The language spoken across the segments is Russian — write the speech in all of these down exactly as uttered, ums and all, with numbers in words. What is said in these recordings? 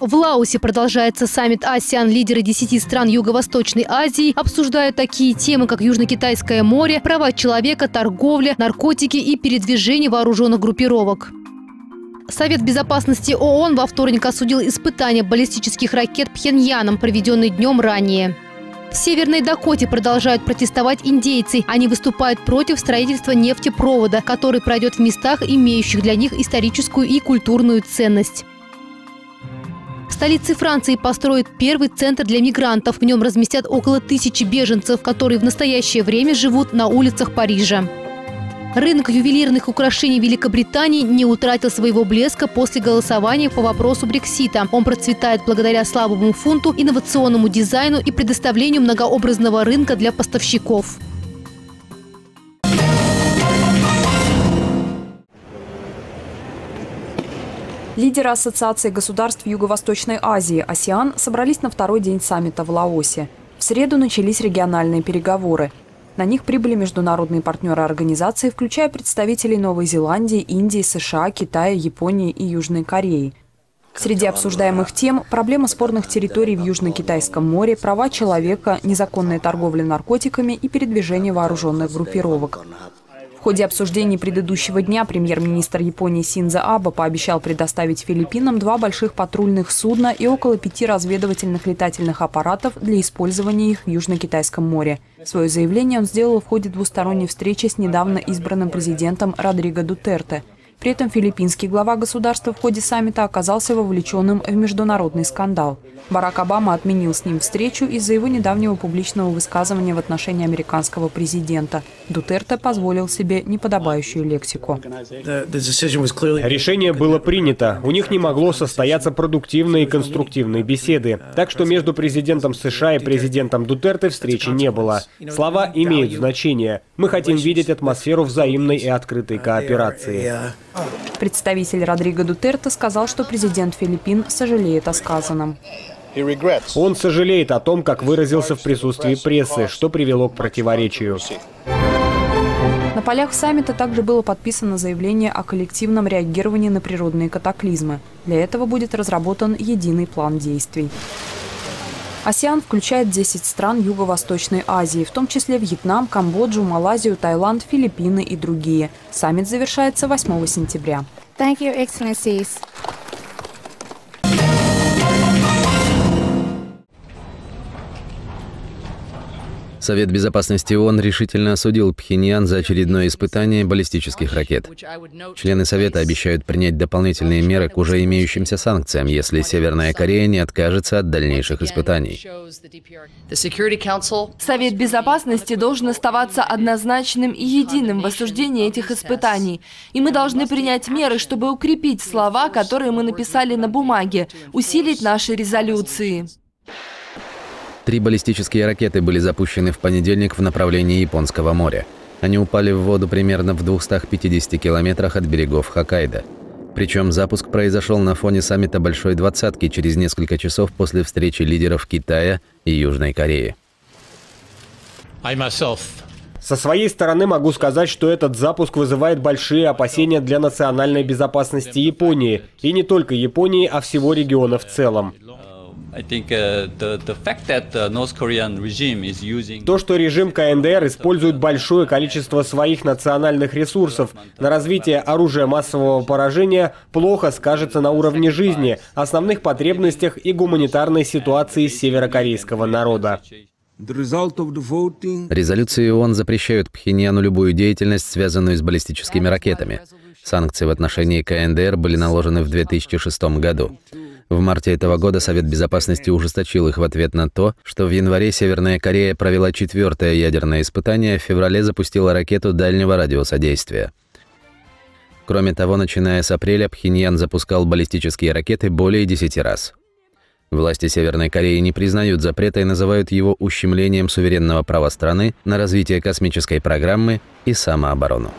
В Лаосе продолжается саммит АСЕАН. Лидеры десяти стран Юго-Восточной Азии обсуждают такие темы, как Южно-Китайское море, права человека, торговля, наркотики и передвижение вооруженных группировок. Совет безопасности ООН во вторник осудил испытания баллистических ракет Пхеньяном, проведенные днем ранее. В Северной Дакоте продолжают протестовать индейцы. Они выступают против строительства нефтепровода, который пройдет в местах, имеющих для них историческую и культурную ценность. В столице Франции построят первый центр для мигрантов. В нем разместят около тысячи беженцев, которые в настоящее время живут на улицах Парижа. Рынок ювелирных украшений Великобритании не утратил своего блеска после голосования по вопросу Брексита. Он процветает благодаря слабому фунту, инновационному дизайну и предоставлению многообразного рынка для поставщиков. Лидеры Ассоциации государств Юго-Восточной Азии АСЕАН собрались на второй день саммита в Лаосе. В среду начались региональные переговоры. На них прибыли международные партнеры организации, включая представителей Новой Зеландии, Индии, США, Китая, Японии и Южной Кореи. Среди обсуждаемых тем – проблема спорных территорий в Южно-Китайском море, права человека, незаконная торговля наркотиками и передвижение вооруженных группировок. В ходе обсуждений предыдущего дня премьер-министр Японии Синдзо Абе пообещал предоставить Филиппинам два больших патрульных судна и около пяти разведывательных летательных аппаратов для использования их в Южно-Китайском море. Свое заявление он сделал в ходе двусторонней встречи с недавно избранным президентом Родриго Дутерте. При этом филиппинский глава государства в ходе саммита оказался вовлеченным в международный скандал. Барак Обама отменил с ним встречу из-за его недавнего публичного высказывания в отношении американского президента. Дутерте позволил себе неподобающую лексику. Решение было принято. У них не могло состояться продуктивные и конструктивные беседы. Так что между президентом США и президентом Дутерте встречи не было. Слова имеют значение. Мы хотим видеть атмосферу взаимной и открытой кооперации. Представитель Родриго Дутерте сказал, что президент Филиппин сожалеет о сказанном. Он сожалеет о том, как выразился в присутствии прессы, что привело к противоречию. На полях саммита также было подписано заявление о коллективном реагировании на природные катаклизмы. Для этого будет разработан единый план действий. АСЕАН включает десять стран Юго-Восточной Азии, в том числе Вьетнам, Камбоджу, Малайзию, Таиланд, Филиппины и другие. Саммит завершается восьмого сентября. Thank you, Excellencies. Совет безопасности ООН решительно осудил Пхеньян за очередное испытание баллистических ракет. Члены Совета обещают принять дополнительные меры к уже имеющимся санкциям, если Северная Корея не откажется от дальнейших испытаний. Совет безопасности должен оставаться однозначным и единым в осуждении этих испытаний. И мы должны принять меры, чтобы укрепить слова, которые мы написали на бумаге, усилить наши резолюции. Три баллистические ракеты были запущены в понедельник в направлении Японского моря. Они упали в воду примерно в двухстах пятидесяти километрах от берегов Хоккайдо. Причем запуск произошел на фоне саммита Большой Двадцатки через несколько часов после встречи лидеров Китая и Южной Кореи. Со своей стороны могу сказать, что этот запуск вызывает большие опасения для национальной безопасности Японии. И не только Японии, а всего региона в целом. То, что режим КНДР использует большое количество своих национальных ресурсов на развитие оружия массового поражения, плохо скажется на уровне жизни, основных потребностях и гуманитарной ситуации северокорейского народа. Резолюции ООН запрещают Пхеньяну любую деятельность, связанную с баллистическими ракетами. Санкции в отношении КНДР были наложены в две тысячи шестом году. В марте этого года Совет Безопасности ужесточил их в ответ на то, что в январе Северная Корея провела четвертое ядерное испытание, а в феврале запустила ракету дальнего радиуса действия. Кроме того, начиная с апреля, Пхеньян запускал баллистические ракеты более десяти раз. Власти Северной Кореи не признают запрета и называют его ущемлением суверенного права страны на развитие космической программы и самооборону.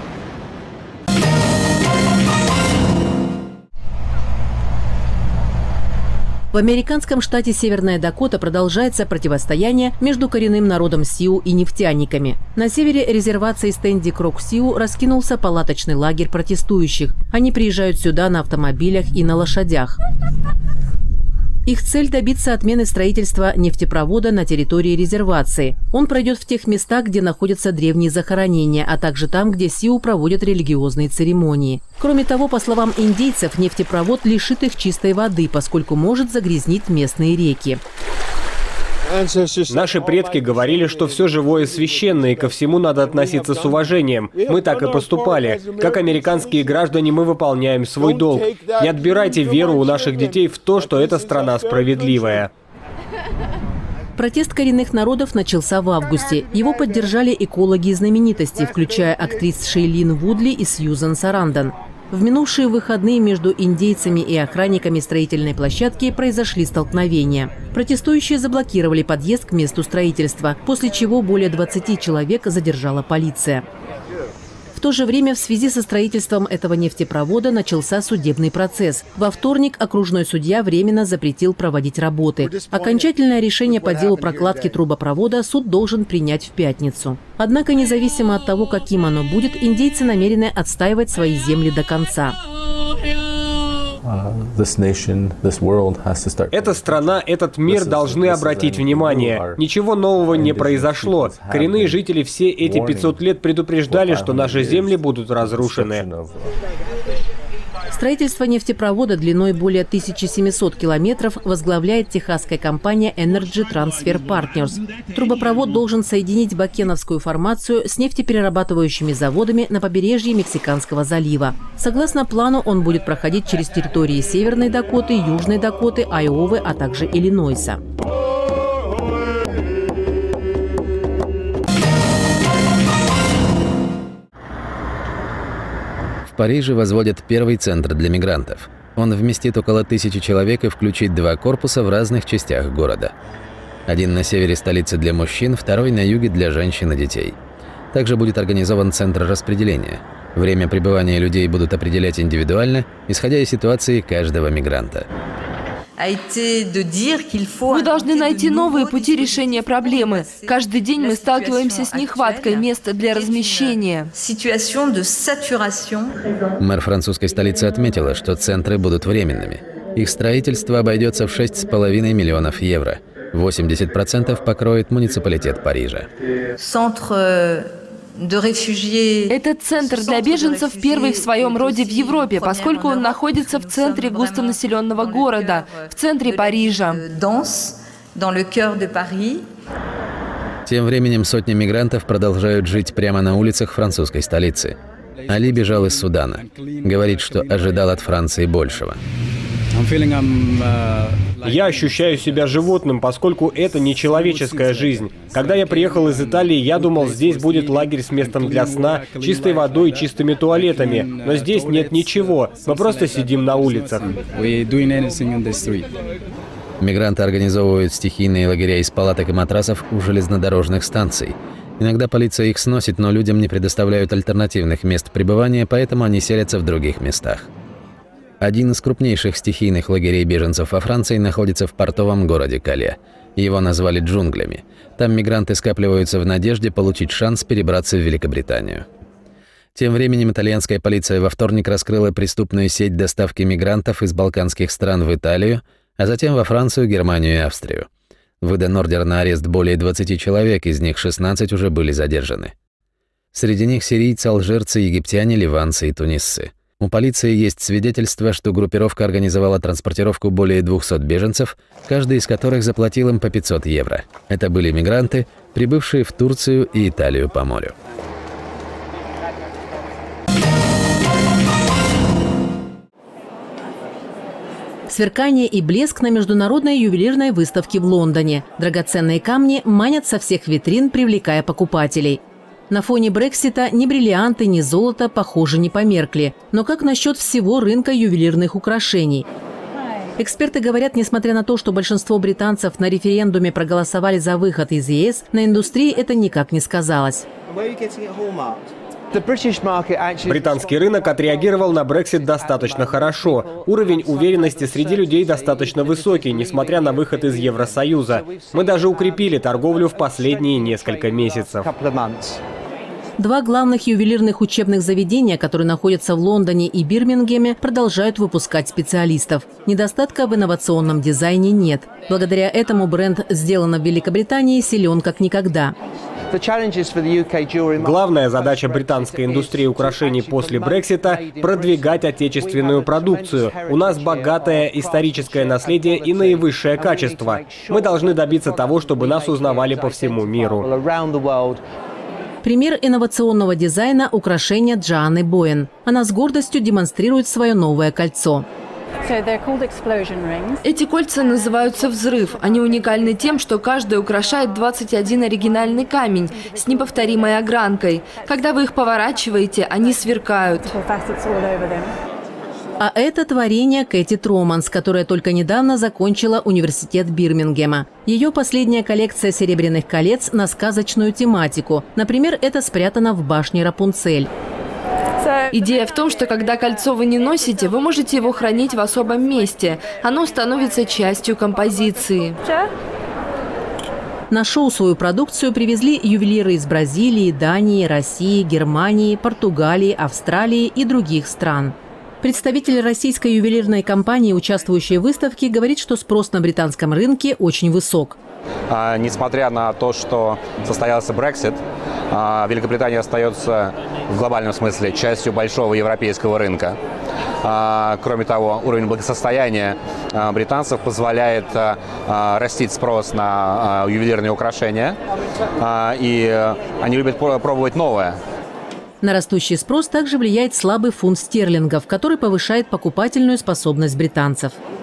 В американском штате Северная Дакота продолжается противостояние между коренным народом Сиу и нефтяниками. На севере резервации Стенди-Крок-Сиу раскинулся палаточный лагерь протестующих. Они приезжают сюда на автомобилях и на лошадях. Их цель – добиться отмены строительства нефтепровода на территории резервации. Он пройдет в тех местах, где находятся древние захоронения, а также там, где Сиу проводят религиозные церемонии. Кроме того, по словам индейцев, нефтепровод лишит их чистой воды, поскольку может загрязнить местные реки. Наши предки говорили, что все живое священно, и ко всему надо относиться с уважением. Мы так и поступали. Как американские граждане мы выполняем свой долг. Не отбирайте веру у наших детей в то, что эта страна справедливая. Протест коренных народов начался в августе. Его поддержали экологи и знаменитости, включая актрис Шейлин Вудли и Сьюзан Сарандон. В минувшие выходные между индейцами и охранниками строительной площадки произошли столкновения. Протестующие заблокировали подъезд к месту строительства, после чего более двадцати человек задержала полиция. В то же время в связи со строительством этого нефтепровода начался судебный процесс. Во вторник окружной судья временно запретил проводить работы. Окончательное решение по делу прокладки трубопровода суд должен принять в пятницу. Однако, независимо от того, каким оно будет, индейцы намерены отстаивать свои земли до конца. Эта страна, этот мир должны обратить внимание. Ничего нового не произошло. Коренные жители все эти пятьсот лет предупреждали, что наши земли будут разрушены. Строительство нефтепровода длиной более тысячи семисот километров возглавляет техасская компания Energy Transfer Partners. Трубопровод должен соединить Бакеновскую формацию с нефтеперерабатывающими заводами на побережье Мексиканского залива. Согласно плану, он будет проходить через территории Северной Дакоты, Южной Дакоты, Айовы, а также Иллинойса. В Париже возводят первый центр для мигрантов. Он вместит около тысячи человек и включит два корпуса в разных частях города. Один на севере столицы для мужчин, второй на юге для женщин и детей. Также будет организован центр распределения. Время пребывания людей будут определять индивидуально, исходя из ситуации каждого мигранта. Мы должны найти новые пути решения проблемы. Каждый день мы сталкиваемся с нехваткой мест для размещения. Мэр французской столицы отметила, что центры будут временными. Их строительство обойдется в шесть с половиной миллионов евро. восемьдесят процентов покроет муниципалитет Парижа. Этот центр для беженцев первый в своем роде в Европе, поскольку он находится в центре густонаселенного города, в центре Парижа. Тем временем сотни мигрантов продолжают жить прямо на улицах французской столицы. Али бежал из Судана. Говорит, что ожидал от Франции большего. Я ощущаю себя животным, поскольку это не человеческая жизнь. Когда я приехал из Италии, я думал, здесь будет лагерь с местом для сна, чистой водой и чистыми туалетами. Но здесь нет ничего. Мы просто сидим на улицах. Мигранты организовывают стихийные лагеря из палаток и матрасов у железнодорожных станций. Иногда полиция их сносит, но людям не предоставляют альтернативных мест пребывания, поэтому они селятся в других местах. Один из крупнейших стихийных лагерей беженцев во Франции находится в портовом городе Кале. Его назвали джунглями. Там мигранты скапливаются в надежде получить шанс перебраться в Великобританию. Тем временем итальянская полиция во вторник раскрыла преступную сеть доставки мигрантов из балканских стран в Италию, а затем во Францию, Германию и Австрию. Выдан ордер на арест более двадцати человек, из них шестнадцать уже были задержаны. Среди них сирийцы, алжирцы, египтяне, ливанцы и тунисцы. У полиции есть свидетельство, что группировка организовала транспортировку более двухсот беженцев, каждый из которых заплатил им по пятьсот евро. Это были мигранты, прибывшие в Турцию и Италию по морю. Сверкание и блеск на международной ювелирной выставке в Лондоне. Драгоценные камни манят со всех витрин, привлекая покупателей. На фоне Брексита ни бриллианты, ни золото, похоже, не померкли. Но как насчет всего рынка ювелирных украшений? Эксперты говорят, несмотря на то, что большинство британцев на референдуме проголосовали за выход из ЕС, на индустрии это никак не сказалось. Британский рынок отреагировал на Брексит достаточно хорошо. Уровень уверенности среди людей достаточно высокий, несмотря на выход из Евросоюза. Мы даже укрепили торговлю в последние несколько месяцев. Два главных ювелирных учебных заведения, которые находятся в Лондоне и Бирмингеме, продолжают выпускать специалистов. Недостатка в инновационном дизайне нет. Благодаря этому бренд «Сделано в Великобритании» силен как никогда. Главная задача британской индустрии украшений после Брексита – продвигать отечественную продукцию. У нас богатое историческое наследие и наивысшее качество. Мы должны добиться того, чтобы нас узнавали по всему миру. Пример инновационного дизайна – украшение Джоанны Боен. Она с гордостью демонстрирует свое новое кольцо. Эти кольца называются «Взрыв». Они уникальны тем, что каждый украшает двадцать один оригинальный камень с неповторимой огранкой. Когда вы их поворачиваете, они сверкают. А это творение Кэти Троманс, которая только недавно закончила университет Бирмингема. Ее последняя коллекция серебряных колец на сказочную тематику. Например, это спрятано в башне Рапунцель. Идея в том, что когда кольцо вы не носите, вы можете его хранить в особом месте. Оно становится частью композиции. На шоу свою продукцию привезли ювелиры из Бразилии, Дании, России, Германии, Португалии, Австралии и других стран. Представитель российской ювелирной компании, участвующей в выставке, говорит, что спрос на британском рынке очень высок. А, несмотря на то, что состоялся Брексит, а, Великобритания остается в глобальном смысле частью большого европейского рынка. А, кроме того, уровень благосостояния а, британцев позволяет а, растить спрос на а, ювелирные украшения, а, и они любят пробовать новое. На растущий спрос также влияет слабый фунт стерлингов, который повышает покупательную способность британцев.